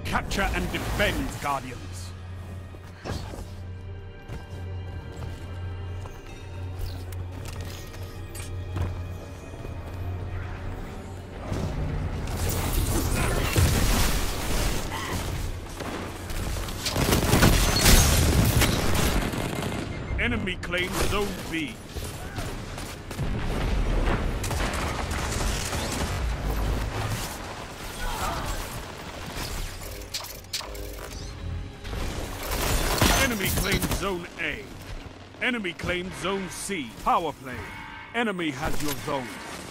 Capture and defend, Guardians. Enemy claims Zone B. Enemy claims Zone A. Enemy claims Zone C. Power play. Enemy has your zone.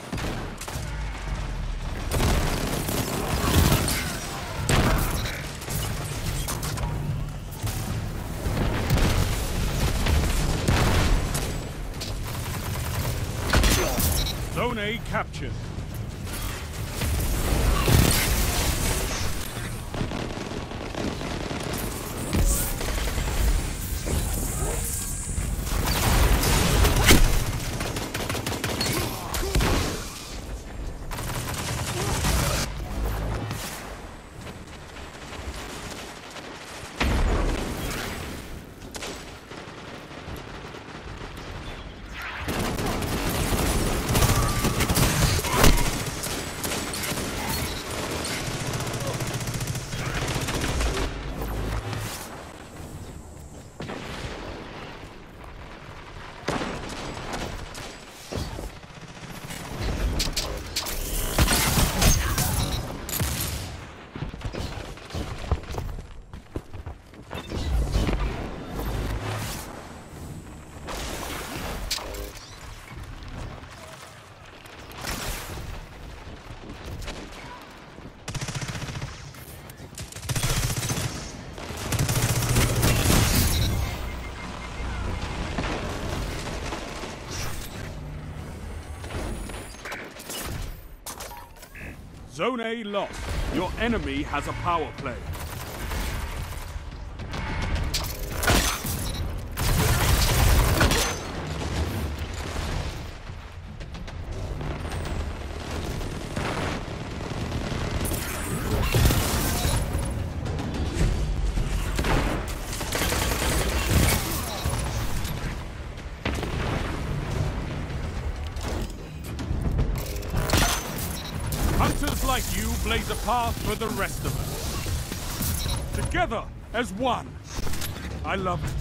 Zone A captured. Zone A lost. Your enemy has a power play. Hunters like you blaze a path for the rest of us. Together as one. I love it.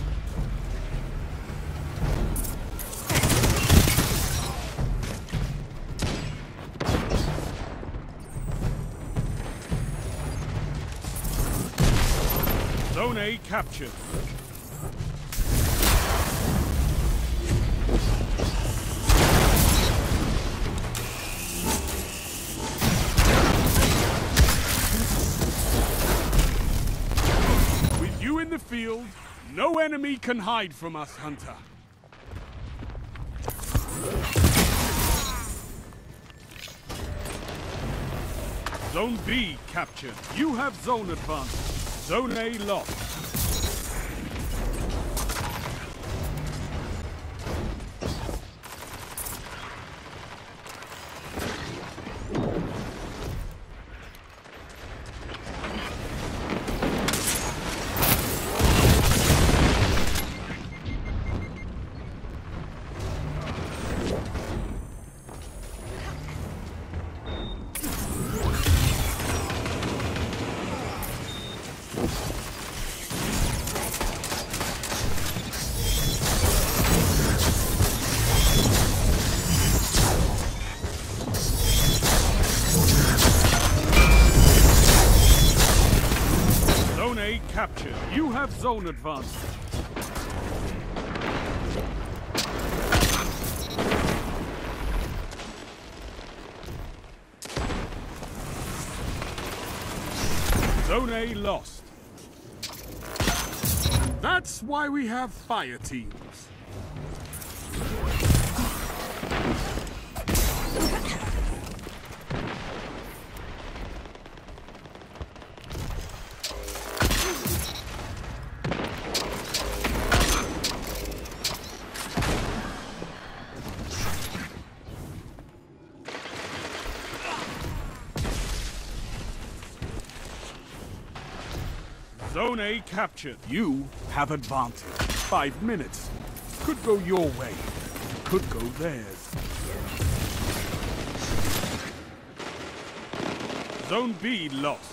Zone A captured. In the field, no enemy can hide from us, Hunter. Zone B captured. You have zone advantage. Zone A lost. Zone A captured. You have zone advantage. Zone A lost. That's why we have fire teams. Zone A captured. You have advantage. 5 minutes. Could go your way. Could go theirs. Zone B lost.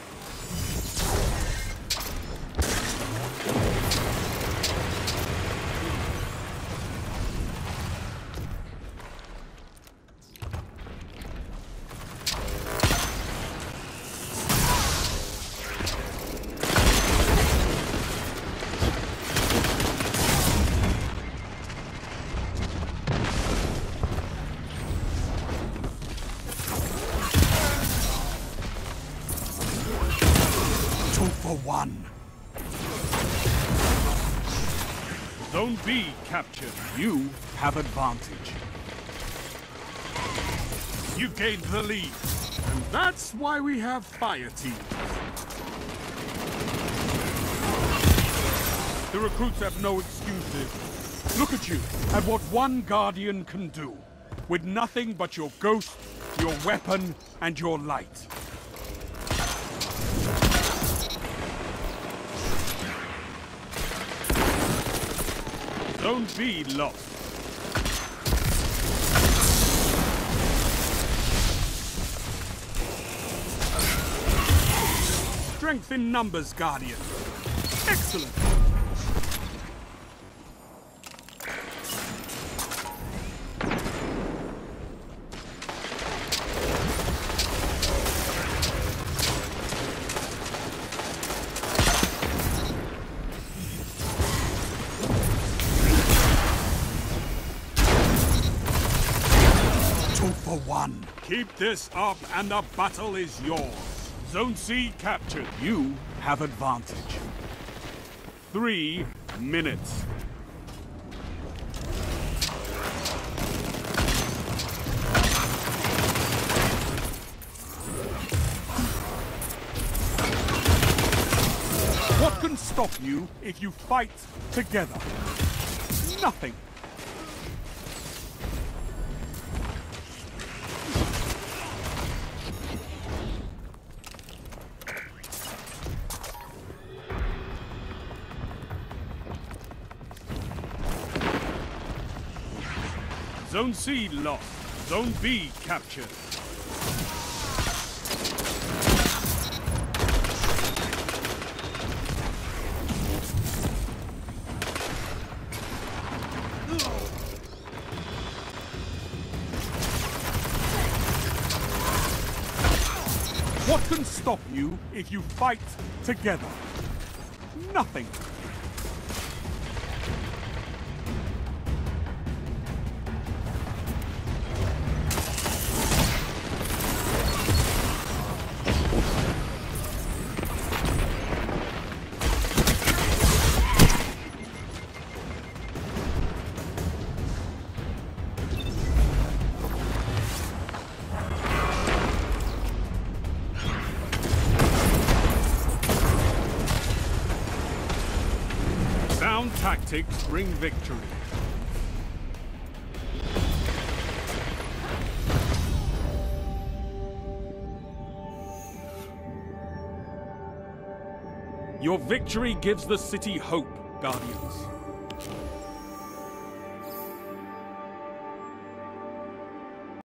For one. Zone B captured. You have advantage. You gained the lead. And that's why we have fire teams. The recruits have no excuses. Look at you, at what one Guardian can do. With nothing but your ghost, your weapon, and your light. Zone B lost. Strength in numbers, Guardian. Excellent. For one. Keep this up and the battle is yours. Zone C captured. You have advantage. 3 minutes. What can stop you if you fight together? Nothing. Zone C lost. Zone B captured. What can stop you if you fight together? Nothing. Sound tactics bring victory. Your victory gives the city hope, Guardians.